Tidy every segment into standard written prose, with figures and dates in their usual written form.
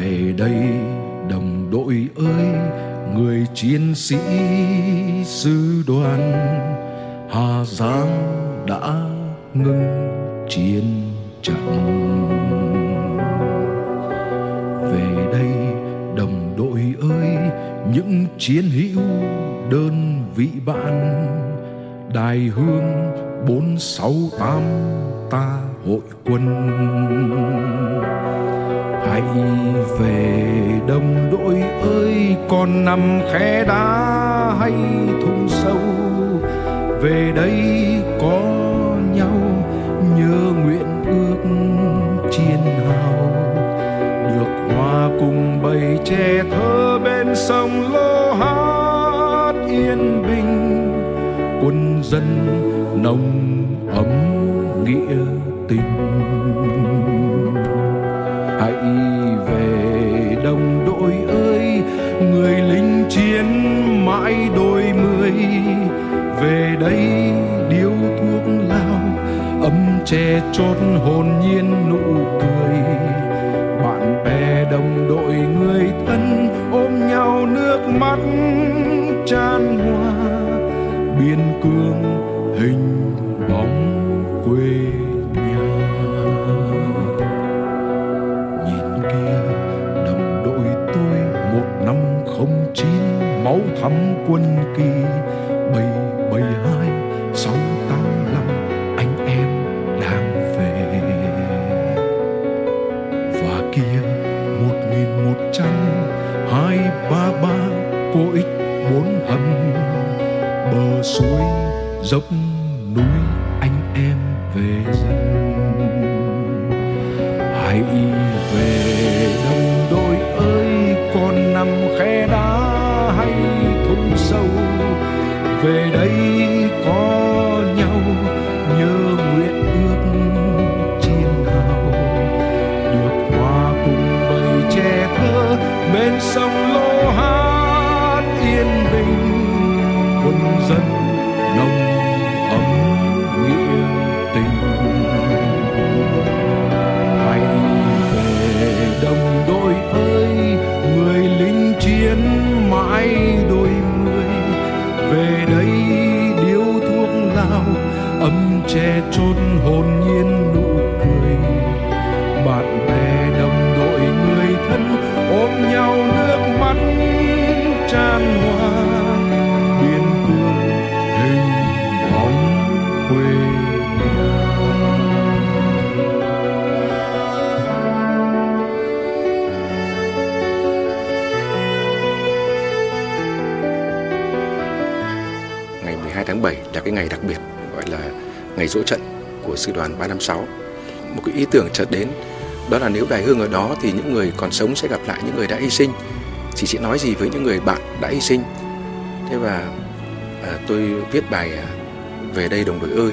Về đây đồng đội ơi, người chiến sĩ sư đoàn Hà Giang đã ngưng chiến trận. Về đây đồng đội ơi, những chiến hữu đơn vị bạn, Đài Hương 468 ta hội quân. Hãy về đồng đội ơi, còn nằm khe đá hay thung sâu, về đây có nhau nhớ nguyện ước chiến hào, được hòa cùng bầy trẻ thơ bên sông Lô hát yên bình, quân dân nồng ấm nghĩa tình. Hãy về đồng đội ơi, người lính chiến mãi đôi mươi, về đây điếu thuốc lào ấm che chốt hồn nhiên nụ cười. Bạn bè đồng đội người thân ôm nhau nước mắt chan hòa, biên cương hình bóng quê nhà. Nhìn kia đồng đội tôi 1509, máu thắm quân kỳ 772 685, anh em đang về. Và kia 1100 233 cô ích 4 hầm, bờ suối dốc núi anh em về dần. Hãy về đồng đội ơi, còn nằm khe đá hay thung sâu, về đây có nhau nhớ nguyện ước chiến hào, được hòa cùng bầy trẻ thơ bên sông Lô hát yên bình, quân dân nồng ấm nghĩa tình. Hãy về đồng đội ơi, người lính chiến mãi đôi mươi, về đây điếu thuốc lào ấm che chốt hồn nhiên nụ cười. Bạn bè đồng đội người thân ôm nhau nước mắt chan hòa, biên cương hình bóng quê nhà. Ngày 12 tháng 7 là cái ngày đặc biệt, gọi là ngày dỗ trận của sư đoàn 356. Một cái ý tưởng chợt đến, đó là nếu Đài Hương ở đó thì những người còn sống sẽ gặp lại những người đã hy sinh, thì sẽ nói gì với những người bạn đã hy sinh. Thế và tôi viết bài Về đây đồng đội ơi.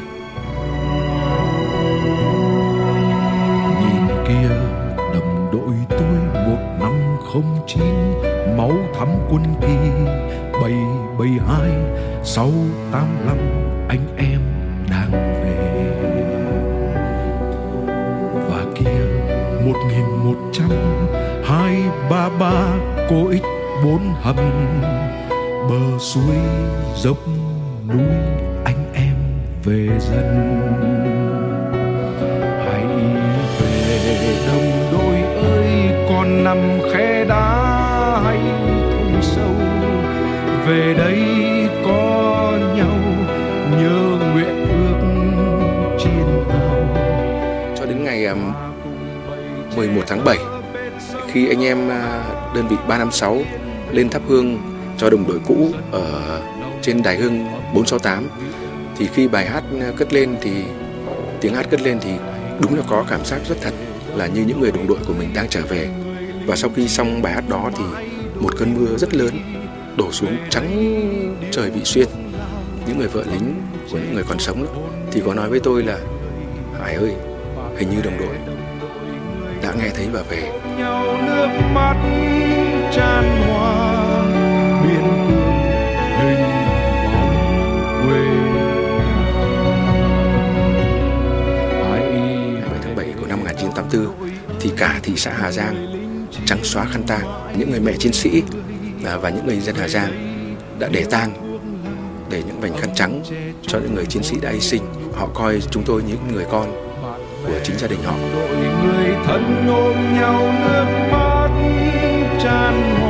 Nhìn kia đồng đội tôi 1509, máu thắm quân kỳ 772 685, anh em đang về. Và kia 1100 233 cô ích 4 hầm, bờ suối dốc núi anh em về dần. Hãy về đồng đội ơi, còn nằm khe đá hay thung sâu, về đây có nhau nhớ nguyện ước chiến hào. Cho đến ngày 11 tháng 7, khi anh em đơn vị 356 lên thắp hương cho đồng đội cũ ở trên Đài Hương 468, thì khi bài hát cất lên thì tiếng hát cất lên thì đúng là có cảm giác rất thật, là như những người đồng đội của mình đang trở về. Và sau khi xong bài hát đó thì một cơn mưa rất lớn đổ xuống trắng trời Vị Xuyên. Những người vợ lính của những người còn sống đó, thì có nói với tôi là Hải ơi, hình như đồng đội đã nghe thấy và về. Nhau nước mắt chan hòa, biên cương hình bóng quê. 20 tháng 7 của năm 1984 thì cả thị xã Hà Giang trắng xóa khăn tang. Những người mẹ chiến sĩ và những người dân Hà Giang đã để tang, để những vành khăn trắng cho những người chiến sĩ đã hy sinh. Họ coi chúng tôi như những người con của chính gia đình họ. Người thân ôm nhau nước mắt chan hòa.